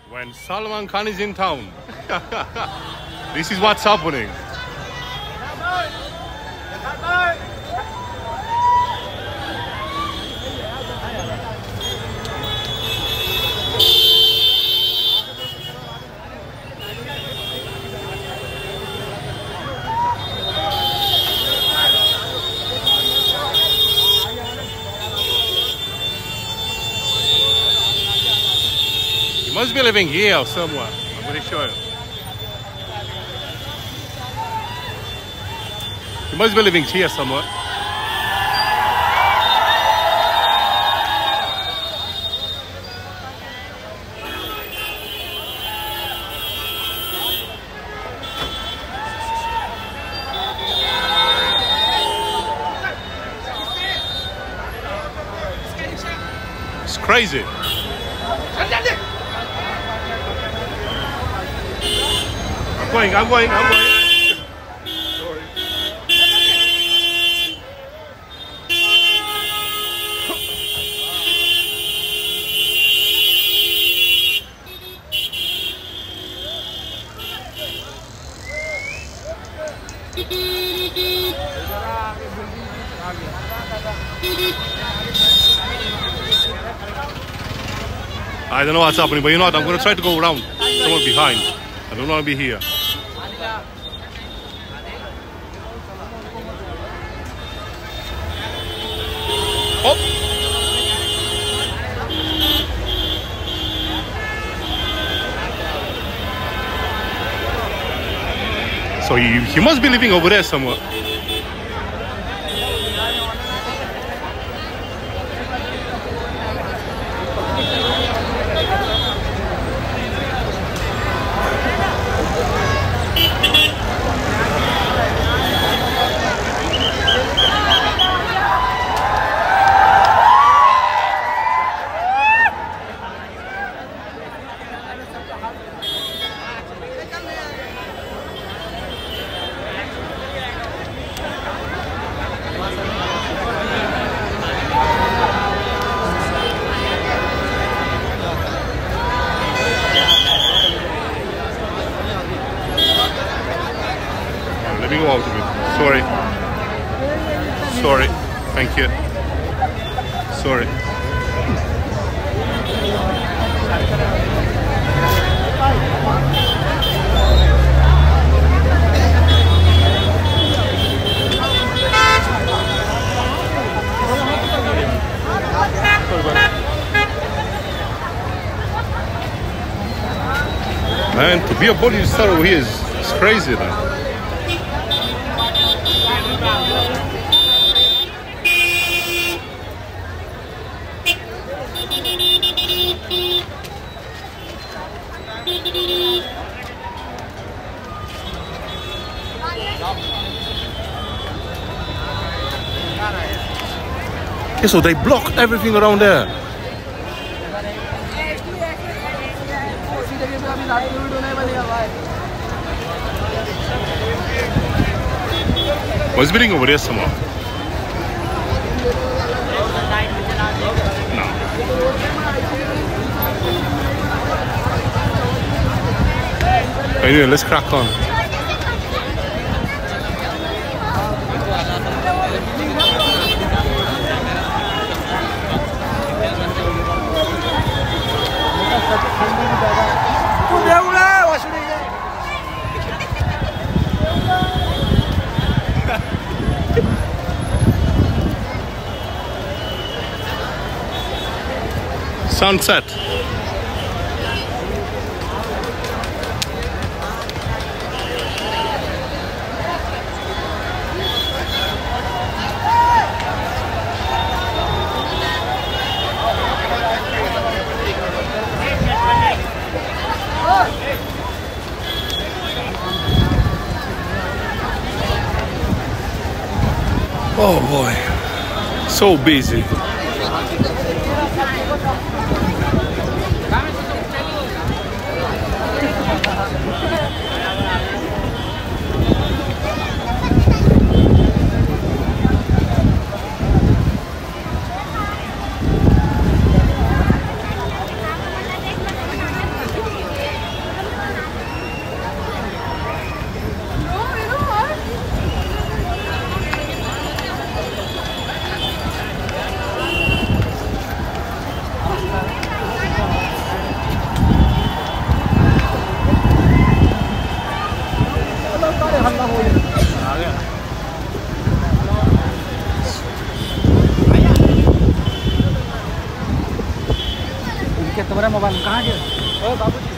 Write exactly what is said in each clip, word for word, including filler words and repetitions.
When Salman Khan is in town, this is what's happening. He must be living here somewhere. I'm pretty sure. He must be living here somewhere. It's crazy. I'm going, I'm going, I'm going. Sorry. I don't know what's happening, but you know what? I'm going to try to go around. Someone behind. I don't want to be here. Oh! So he, he must be living over there somewhere. Let me go out of it. Sorry. Sorry. Thank you. Sorry. Man, to be a body star over here is it's crazy, man. Okay, so they block everything around there. What's building over there somewhere? No. Anyway, let's crack on. Sunset. Oh boy, so busy. Number है mobile कहाँ गया? ओ बाबूजी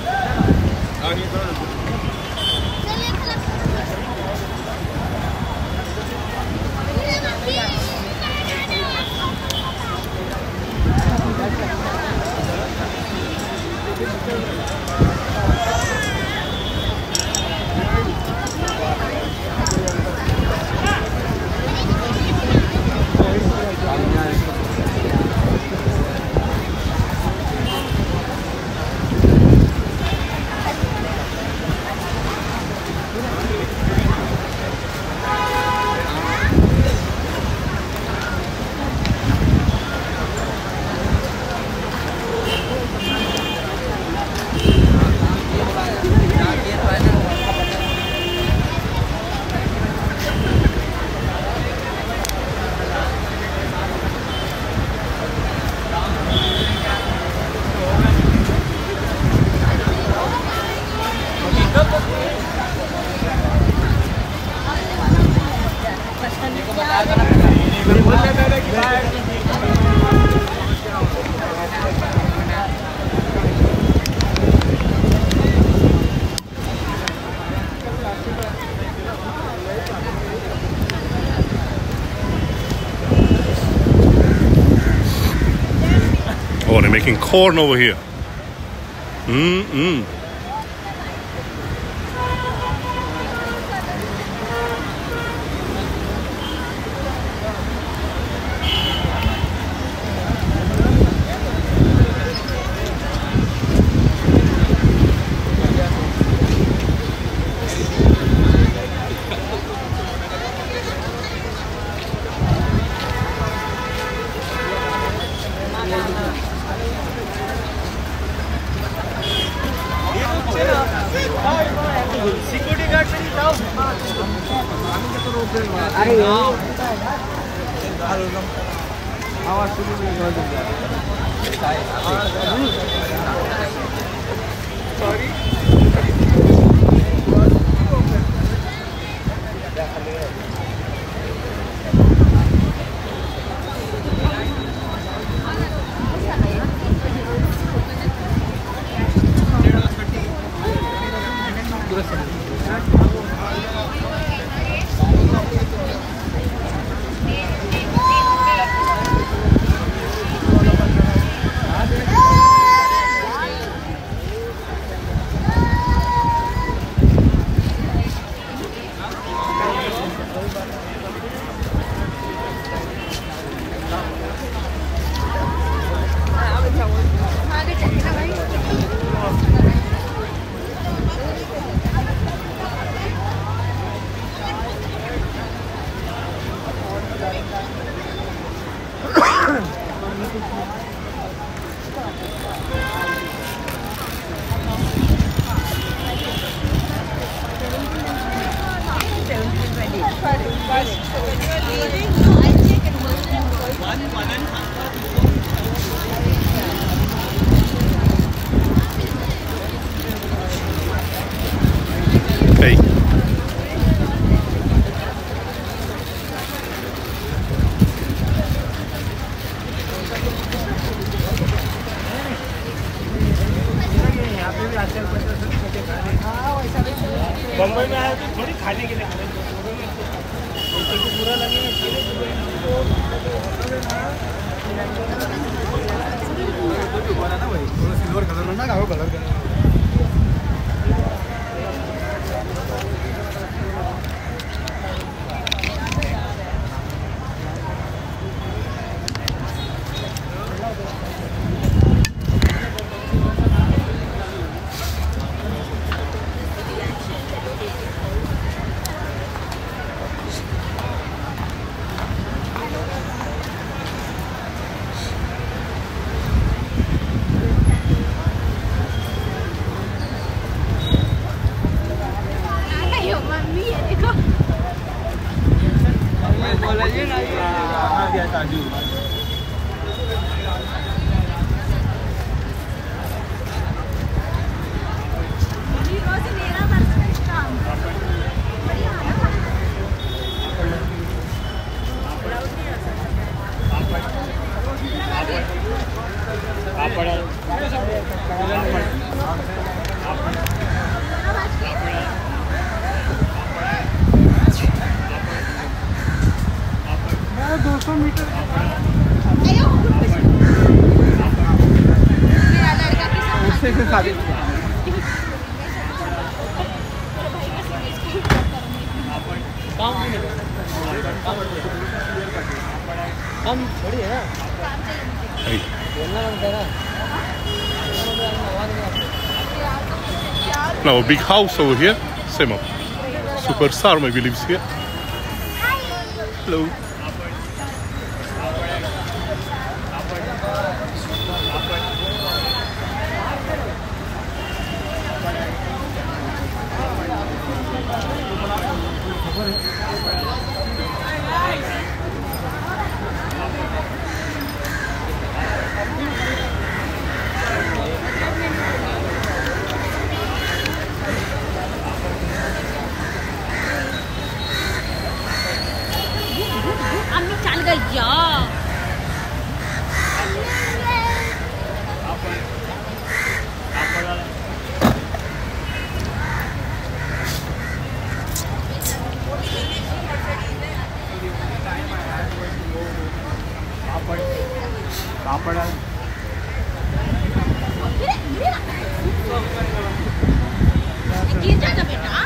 Oh, they're making corn over here. Mm-mm. Security guard से जाओ अरे आवाज शुरू sorry Hey. Bombay में आया तो थोड़ी खाने के लिए पूरा सिल्वर कलर में ना कागो कलर का दो सौ मीटर खा दे हम थोड़ी है ना बोलना बनता है ना Now a big house over here. Sema. Superstar maybe lives here. Hello. अम्मी चल गई यार पापड़ गिर जाएगा बेटा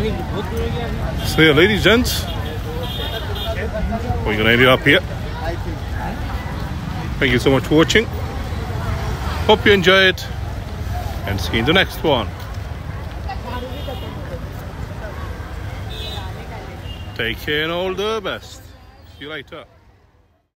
So yeah, ladies, gents, we're gonna end it up here. Thank you so much for watching. Hope you enjoyed, and see you in the next one. Take care and all the best. See you later.